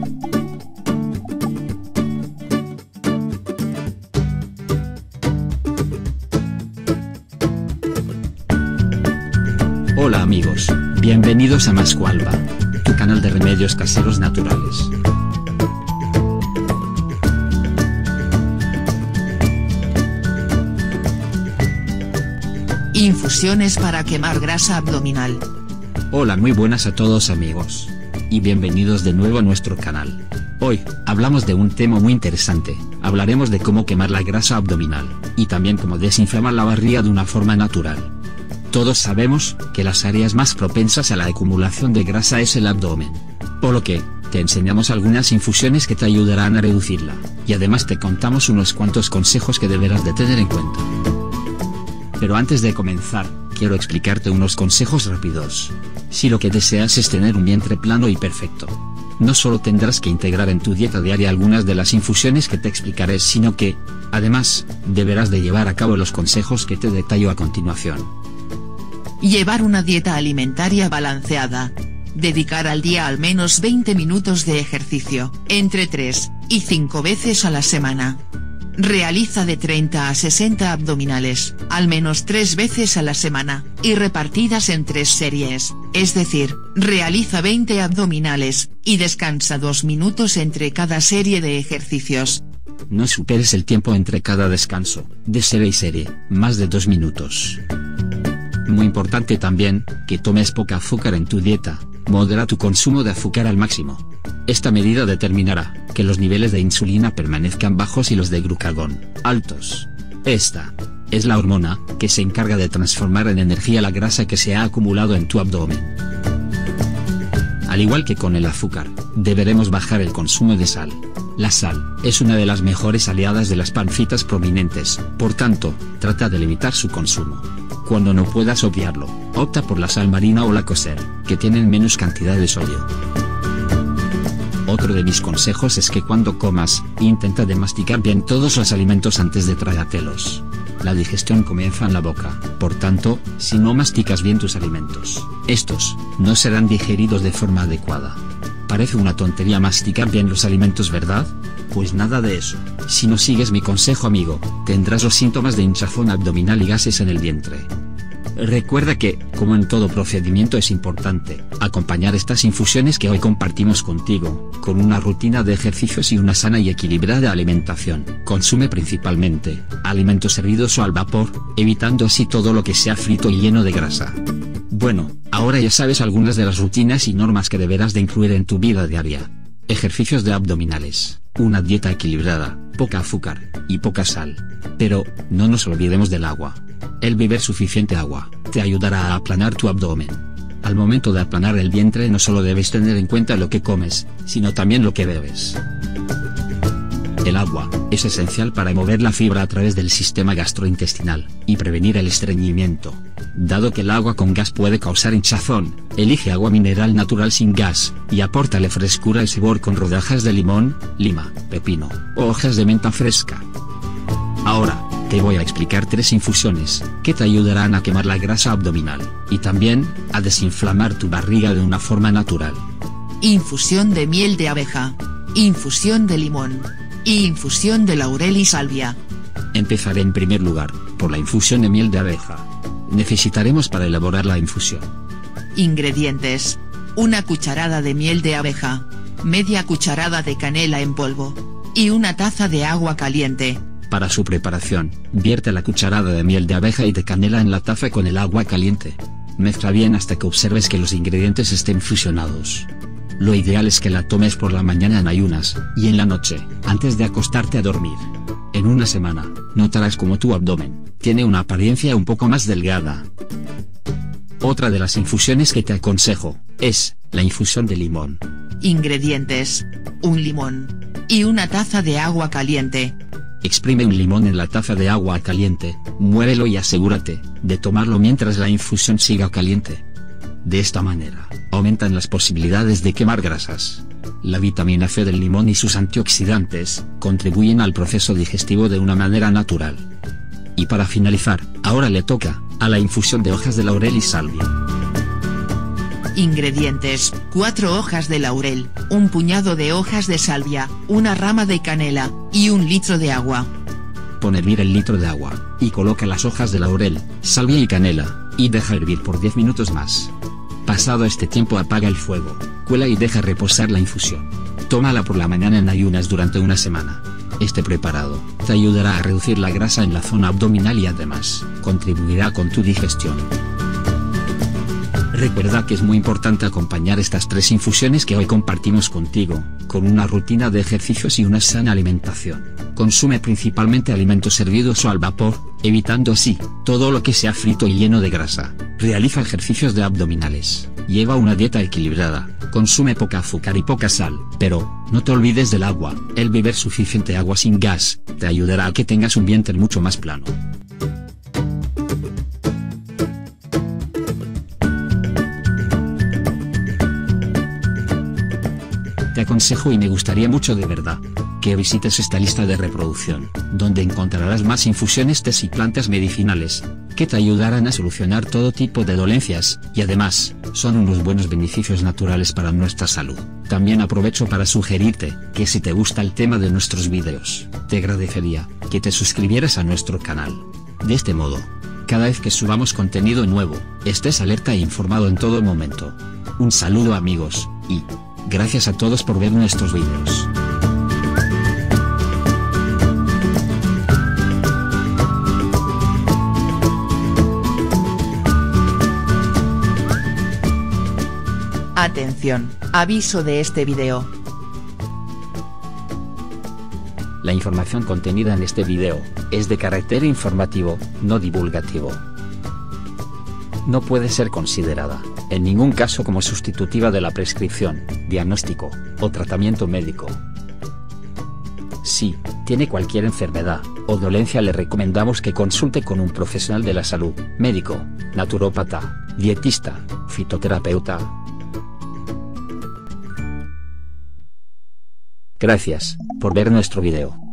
Hola amigos, bienvenidos a Mascualba, tu canal de remedios caseros naturales. Infusiones para quemar grasa abdominal. Hola, muy buenas a todos amigos. Y bienvenidos de nuevo a nuestro canal. Hoy, hablamos de un tema muy interesante, hablaremos de cómo quemar la grasa abdominal, y también cómo desinflamar la barriga de una forma natural. Todos sabemos que las áreas más propensas a la acumulación de grasa es el abdomen. Por lo que, te enseñamos algunas infusiones que te ayudarán a reducirla, y además te contamos unos cuantos consejos que deberás de tener en cuenta. Pero antes de comenzar, quiero explicarte unos consejos rápidos. Si lo que deseas es tener un vientre plano y perfecto, no solo tendrás que integrar en tu dieta diaria algunas de las infusiones que te explicaré, sino que, además, deberás de llevar a cabo los consejos que te detallo a continuación. Llevar una dieta alimentaria balanceada. Dedicar al día al menos 20 minutos de ejercicio, entre 3 y 5 veces a la semana. Realiza de 30 a 60 abdominales, al menos 3 veces a la semana, y repartidas en 3 series, es decir, realiza 20 abdominales, y descansa 2 minutos entre cada serie de ejercicios. No superes el tiempo entre cada descanso, de serie y serie, más de 2 minutos. Muy importante también, que tomes poca azúcar en tu dieta, modera tu consumo de azúcar al máximo. Esta medida determinará que los niveles de insulina permanezcan bajos y los de glucagón altos. Esta es la hormona que se encarga de transformar en energía la grasa que se ha acumulado en tu abdomen. Al igual que con el azúcar, deberemos bajar el consumo de sal. La sal es una de las mejores aliadas de las pancitas prominentes, por tanto, trata de limitar su consumo. Cuando no puedas obviarlo, opta por la sal marina o la kosher, que tienen menos cantidad de sodio. Otro de mis consejos es que cuando comas, intenta de masticar bien todos los alimentos antes de tragártelos. La digestión comienza en la boca, por tanto, si no masticas bien tus alimentos, estos no serán digeridos de forma adecuada. Parece una tontería masticar bien los alimentos, ¿verdad? Pues nada de eso. Si no sigues mi consejo, amigo, tendrás los síntomas de hinchazón abdominal y gases en el vientre. Recuerda que, como en todo procedimiento, es importante acompañar estas infusiones que hoy compartimos contigo, con una rutina de ejercicios y una sana y equilibrada alimentación. Consume principalmente alimentos hervidos o al vapor, evitando así todo lo que sea frito y lleno de grasa. Bueno, ahora ya sabes algunas de las rutinas y normas que deberás de incluir en tu vida diaria. Ejercicios de abdominales, una dieta equilibrada, poca azúcar, y poca sal. Pero, no nos olvidemos del agua. El beber suficiente agua, te ayudará a aplanar tu abdomen. Al momento de aplanar el vientre no solo debes tener en cuenta lo que comes, sino también lo que bebes. El agua es esencial para mover la fibra a través del sistema gastrointestinal, y prevenir el estreñimiento. Dado que el agua con gas puede causar hinchazón, elige agua mineral natural sin gas, y apórtale frescura y sabor con rodajas de limón, lima, pepino, o hojas de menta fresca. Ahora, te voy a explicar 3 infusiones, que te ayudarán a quemar la grasa abdominal, y también, a desinflamar tu barriga de una forma natural. Infusión de miel de abeja. Infusión de limón. Y infusión de laurel y salvia. Empezaré en primer lugar, por la infusión de miel de abeja. Necesitaremos para elaborar la infusión. Ingredientes. 1 cucharada de miel de abeja. Media cucharada de canela en polvo. Y 1 taza de agua caliente. Para su preparación, vierte la cucharada de miel de abeja y de canela en la taza con el agua caliente. Mezcla bien hasta que observes que los ingredientes estén fusionados. Lo ideal es que la tomes por la mañana en ayunas, y en la noche, antes de acostarte a dormir. En una semana, notarás como tu abdomen tiene una apariencia un poco más delgada. Otra de las infusiones que te aconsejo es la infusión de limón. Ingredientes: 1 limón. Y 1 taza de agua caliente. Exprime un limón en la taza de agua caliente, muévelo y asegúrate de tomarlo mientras la infusión siga caliente. De esta manera, aumentan las posibilidades de quemar grasas. La vitamina C del limón y sus antioxidantes contribuyen al proceso digestivo de una manera natural. Y para finalizar, ahora le toca a la infusión de hojas de laurel y salvia. Ingredientes: 4 hojas de laurel, un puñado de hojas de salvia, una rama de canela, y 1 litro de agua. Pon a hervir el litro de agua, y coloca las hojas de laurel, salvia y canela, y deja hervir por 10 minutos más. Pasado este tiempo apaga el fuego, cuela y deja reposar la infusión. Tómala por la mañana en ayunas durante una semana. Este preparado te ayudará a reducir la grasa en la zona abdominal y además, contribuirá con tu digestión. Recuerda que es muy importante acompañar estas 3 infusiones que hoy compartimos contigo, con una rutina de ejercicios y una sana alimentación. Consume principalmente alimentos hervidos o al vapor, evitando así todo lo que sea frito y lleno de grasa. Realiza ejercicios de abdominales. Lleva una dieta equilibrada. Consume poca azúcar y poca sal. Pero, no te olvides del agua. El beber suficiente agua sin gas te ayudará a que tengas un vientre mucho más plano. Te aconsejo y me gustaría mucho de verdad que visites esta lista de reproducción, donde encontrarás más infusiones, tés y plantas medicinales, que te ayudarán a solucionar todo tipo de dolencias, y además, son unos buenos beneficios naturales para nuestra salud. También aprovecho para sugerirte, que si te gusta el tema de nuestros vídeos, te agradecería, que te suscribieras a nuestro canal. De este modo, cada vez que subamos contenido nuevo, estés alerta e informado en todo momento. Un saludo amigos, y gracias a todos por ver nuestros vídeos. Atención, aviso de este video. La información contenida en este video es de carácter informativo, no divulgativo. No puede ser considerada, en ningún caso, como sustitutiva de la prescripción, diagnóstico o tratamiento médico. Si tiene cualquier enfermedad o dolencia, le recomendamos que consulte con un profesional de la salud, médico, naturópata, dietista, fitoterapeuta. Gracias por ver nuestro video.